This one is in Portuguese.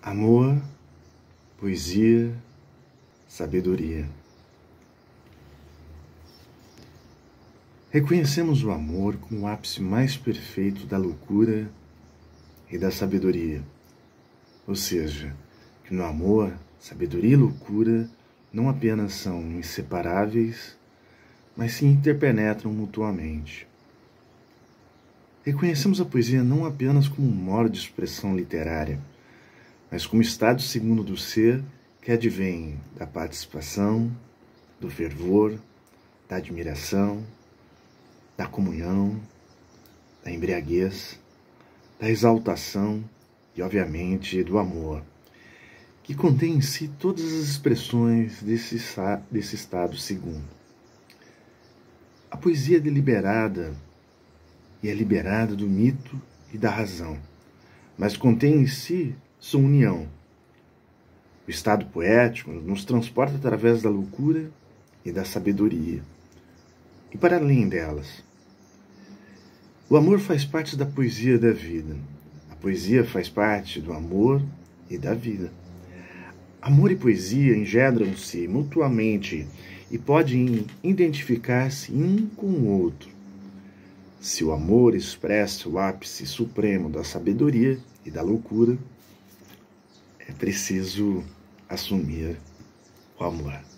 Amor, poesia, sabedoria. Reconhecemos o amor como o ápice mais perfeito da loucura e da sabedoria. Ou seja, que no amor, sabedoria e loucura não apenas são inseparáveis, mas se interpenetram mutuamente. Reconhecemos a poesia não apenas como um modo de expressão literária, mas como estado segundo do ser que advém da participação, do fervor, da admiração, da comunhão, da embriaguez, da exaltação e, obviamente, do amor, que contém em si todas as expressões desse estado segundo. A poesia é deliberada e é liberada do mito e da razão, mas contém em si sua união. O estado poético nos transporta através da loucura e da sabedoria, e para além delas. O amor faz parte da poesia da vida. A poesia faz parte do amor e da vida. Amor e poesia engendram-se mutuamente e podem identificar-se um com o outro. Se o amor expressa o ápice supremo da sabedoria e da loucura, é preciso assumir o amor.